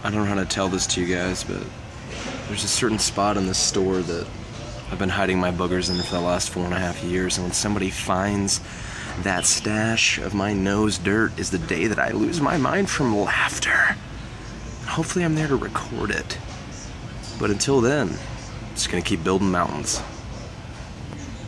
I don't know how to tell this to you guys, but there's a certain spot in this store that I've been hiding my boogers in for the last 4.5 years, and when somebody finds that stash of my nose dirt is the day that I lose my mind from laughter. Hopefully I'm there to record it. But until then, just gonna keep building mountains.